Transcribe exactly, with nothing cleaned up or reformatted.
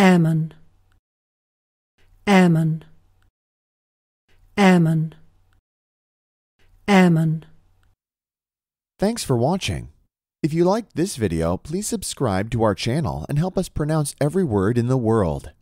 Airman, Airman, Airman, Airman. Thanks for watching. If you liked this video, please subscribe to our channel and help us pronounce every word in the world.